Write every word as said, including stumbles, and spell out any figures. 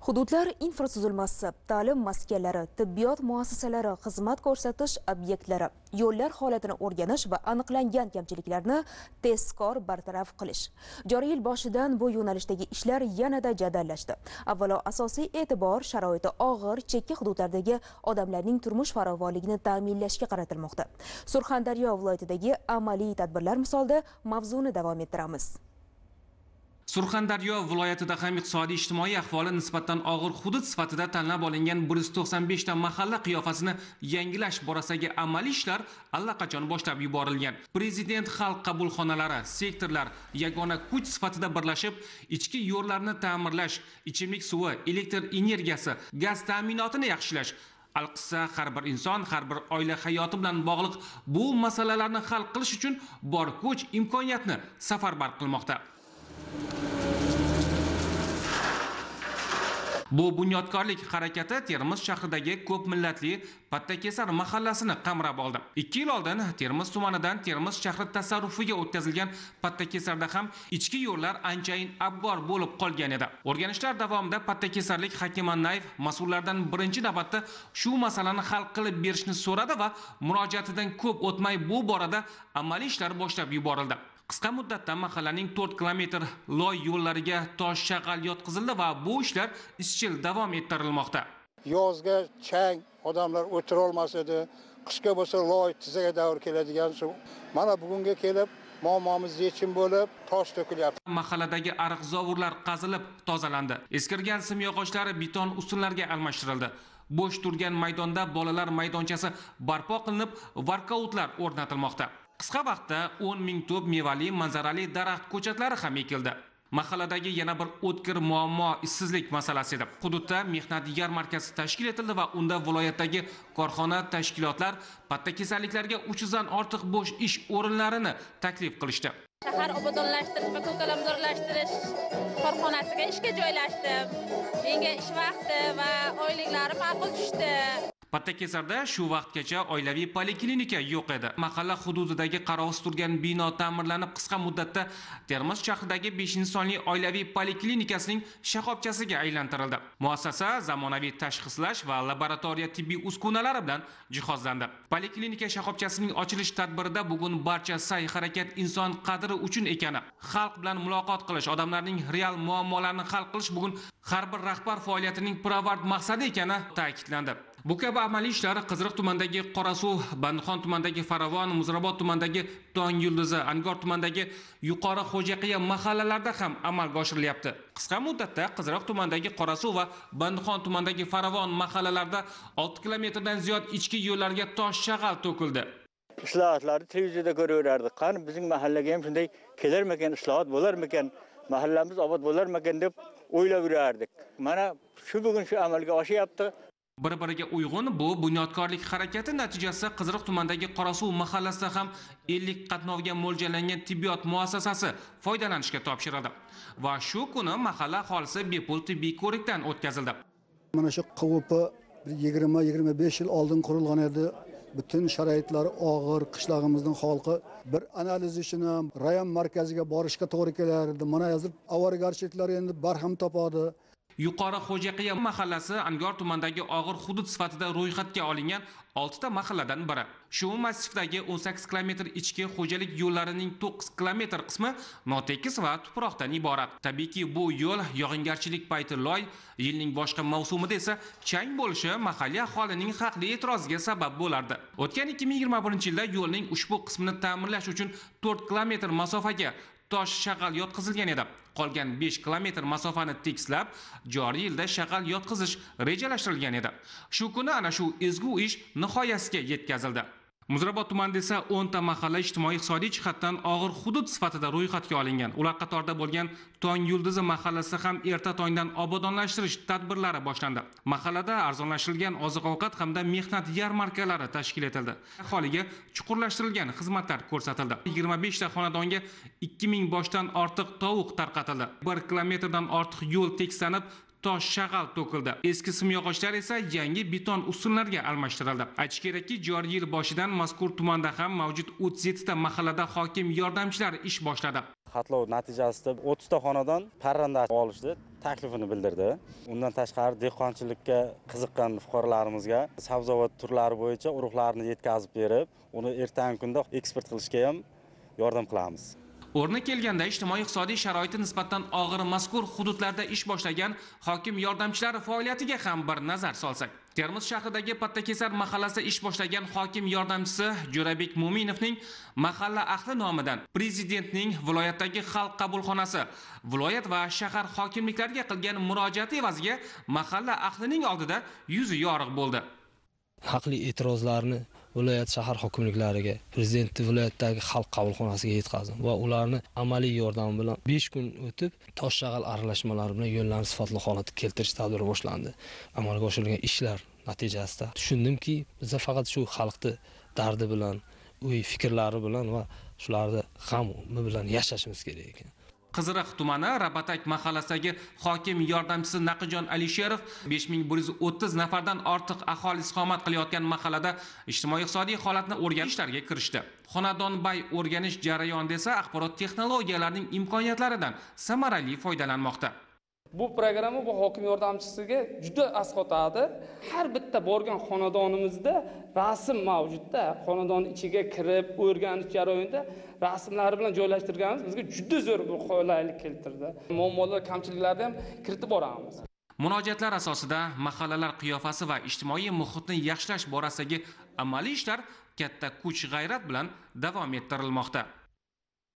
Hududlar infratuzilmasi, ta'lim maskanlari, tibbiyot muassasalari, xizmat ko'rsatish obyektlari, yo'llar holatini o'rganish va aniqlangan kamchiliklarni tezkor bartaraf qilish. Joriy yil boshidan bu yo'nalishdagi ishlar yanada jadallashdi. Avvalo asosiy e'tibor sharoiti og'ir chekka hududlardagi odamlarning turmush farovonligini ta'minlashga qaratilmoqda. Surxondaryo viloyatidagi amaliy tadbirlar misolida mavzuni davom ettiramiz. Surxondaryo viloyatida ham iqtisodiy ijtimoiy ahvoli nisbatan og'ir hudud sifatida tanlab olingan bir yuz to'qson besh ta mahalla qiyofasini yangilash borasidagi amaliy ishlar allaqachon boshlab yuborilgan. Prezident xalq qabulxonalari, sektorlar yagona kuch sifatida birlashib, ichki yo'llarni ta'mirlash, ichimlik suvi, elektr energiyasi, gaz ta'minotini yaxshilash, alqissa har bir inson, har bir oila hayoti bilan bog'liq bu masalalarni hal qilish uchun bor kuch, imkoniyatni safarbar qilmoqda. Bu bunyodkorlik harakati Termiz shahridagi ko'p millatli Pattakesar mahallasini qamrab oldi. ikki yil oldin Termiz tumanidan Termiz shahri tasarrufiga o'tkazilgan Pattakesarda ham ichki yo'llar anchayin abgor bo'lib qolgan edi. O'rganishlar davomida Pattakesarlik Hakim Annayev mas'ullardan birinchi navbatda shu masalani hal qilib berishni so'radi va murojaatidan ko'p o'tmay bu borada amaliy ishlar boshlab yuborildi. Qisqa muddatda mahallaning to'rt kilometr loy yo'llariga tosh shag'al yotqizildi va bu ishlar izchil davom ettirilmoqda. Yozga chang odamlar o'tira olmas edi. Qishga bo'lsa loy tizaga davr keladigan shu. Mana bugunga kelib muammomiz yechim bo'lib, tosh to'kilyapti. Mahalladagi ariq zovurlar qazilib tozalandi. Eskirgan simyog'ochlari beton ustunlarga almashtirildi. Bo'sh turgan maydonda bolalar maydonchasi barpo qilinib, varkoutlar o'rnatilmoqda. Qisqa vaqtda o'n ming tup mevali manzarali daraxt ko'chatlari ham ekildi. Mahalladagi yana bir o'tkir muammo ishsizlik masalasi edi. Hududda mehnat yarmarkasi tashkil etildi va unda viloyatdagi korxona, tashkilotlar pattakesaliklarga uch yuz dan ortiq bo'sh ish o'rinlarini taklif qilishdi. Shahar obodonlashtirish va ko'kalamzorlashtirish korxonasiga ishga joylashdim. Menga ish vaqti va oyliklari ma'qul tushdi. Pattakesarda shu vaqtgacha oilaviy poliklinika yo'q edi. Mahalla hududidagi qarovsiz turgan bino ta'mirlanib qisqa muddatda Termiz shahridagi beshinchi sonli oilaviy poliklinikasining shoxobchasiga aylantirildi. Muassasa zamonaviy tashxislash va laboratoriya tibbiy uskunalari bilan jihozlandi. Poliklinika shoxobchasining ochilish tadbirida bugun barcha sa'y-harakat inson qadri uchun ekani, xalq bilan muloqot qilish, odamlarning real muammolarini hal qilish bugun har bir rahbar faoliyatining pirovard maqsadi ekani ta'kidlandi. Bu kabi amaliy ishlar Qiziriq tumanidagi Qorasuv, Bandixon tumanidagi Faravon, Muzrabot tumanidagi Tong Yulduzi, Angor tumanidagi Yuqori Xo'jaqiya mahallalarida ham amalga oshirilyapti. Qisqa muddatda Qiziriq tumanidagi Qorasuv va Bandixon tumanidagi Faravon mahallalarida olti kilometrdan ziyod ichki yo'llarga tosh shag'al to'kildi. Islohotlarni televizorda ko'raverardik. Qani bizning mahallaga ham shunday kelarmikan, islohot bo'larmikan, mahallamiz obod bo'larmikan deb o'ylab yurardik. Mana shu bugun shu amalga oshyapti. Bir-biriga uyg'un bu bunyodkorlik harakati natijasida Qiziriq tumanidagi Qorasuv mahallasida ham ellik qatnovga mo'ljallangan tibbiyot muassasasi foydalanishga topshirildi va shu kuni mahalla aholisi bepul tibbiy ko'rikdan o'tkazildi. Mana shu Q V P yigirma yigirma besh yil oldin qurilgan edi. Butun sharoitlari og'ir, qishlog'imizning xalqi bir analiz uchun ham rayon markaziga borishga to'g'ri kelardi. Mana hozir avariyagarchiliklar endi barham topadi. Yuqori Xo'jaqiya mahallasi Angor tumanidagi og'ir hudud sifatida ro'yxatga olingan olti ta mahalladan biri. Shu massivdagi o'n sakkiz kilometr ichki xo'jalik yo'llarining to'qqiz kilometr qismi notekis va tuproqdan iborat. Tabiiyki bu yo'l yog'ingarchilik payti loy, yilning boshqa mavsumida esa chang bo'lishi mahalliy aholining haqli e'tiroziga sabab bo'lardi. O'tgan ikki ming yigirma birinchi yilda yo'lning ushbu qismini ta'mirlash uchun to'rt kilometr masofaga tosh shag'al yotqizilgan edi. Qolgan besh kilometr masofani tekislab, joriy yilda shag'al yotqizish rejalashtirilgan edi. Shu kuni ana shu ezgu ish nihoyasiga yetkazildi. Muzrabot tumanida esa o'n ta mahalla ijtimoiy-iqtisodiy jihatdan og'ir hudud sifatida ro'yxatga olingan. Ular qatorida bo'lgan Tong Yulduzi mahallasi ham erta tongdan obodonlashtirish tadbirlari boshlandi. Mahallada arzonlashtirilgan oziq-ovqat hamda mehnat yarmarkalari tashkil etildi. Aholiga chuqurlashtirilgan xizmatlar ko'rsatildi. yigirma besh ta xonadonga ikki ming boshdan ortiq tovuq tarqatildi. bir kilometrdan ortiq yo'l tekislanib, tosh shag'al to'kildi. Eski simyog'ochlar esa yangi beton ustunlarga almashtirildi. Aytish kerakki, joriy yil boshidan mazkur tumanda ham mavjud o'ttiz yetti ta mahallada hokim yordamchilari ish boshladi. xatlov natijasida o'ttiz ta xonadon parranda olishdi, taklifini bildirdi. Undan tashqari dehqonchilikka qiziqqan fuqarolarimizga sabzavot turlari bo'yicha urug'larni yetkazib berib, uni ertangi kunda eksport qilishga ham yordam qilamiz. O'rni kelganda ijtimoiy iqtisodiy sharoiti nisbatan og'ir mazkur hududlarda ish boshlagan hokim yordamchilari faoliyatiga ham bir nazar solsak. Termiz shahridagi Pattakesar mahallasida ish boshlagan hokim yordamchisi Jo'rabek Mo'minovning mahalla ahli nomidan prezidentning viloyatdagi xalq qabulxonasi, viloyat va shahar hokimliklariga qilgan murojaati evaziga mahalla ahlining oldida yuzi yorug' bo'ldi. Haqli e'tirozlarni viloyat shahar hokimliklariga, prezident viloyatdagi xalq qabulxonasiga yetkazdim va ularni amaliy yordam bilan besh kun o'tib toshshag'al aralashmalari bilan yo'llarni sifatli holatga keltirish tadbiri boshlandi. Amalga oshirilgan ishlar natijasida tushundimki, biz faqat shu xalqni dardi bilan, o'y fikrlari bilan va shularni g'ami bilan yashashimiz kerak ekan. Qiziriq tumani Rabatak mahallasidagi hokim yordamchisi Naqijon Alisherov besh ming bir yuz o'ttiz nafardan ortiq aholi istiqomat qilayotgan mahallada ijtimoiy-iqtisodiy holatni o'rganishlarga kirishdi. Xonadonbay o'rganish jarayonida esa axborot texnologiyalarining imkoniyatlaridan samarali foydalanmoqda. Bu programma bu hokim yordamchisiga juda asqotadi. Har bitta borgan xonadonimizda rasm mavjudda. Xonadon ichiga kirib, o'rganish jarayonida rasmlari bilan joylashtirganimiz bizga juda zo'r bir qulaylik keltirdi. Muammolar, kamchiliklarni ham kiritib boramiz. Murojaatlar asosida mahallalar qiyofasi va ijtimoiy muhitni yaxshilash borasidagi amaliy ishlar katta kuch-g'ayrat bilan davom ettirilmoqda.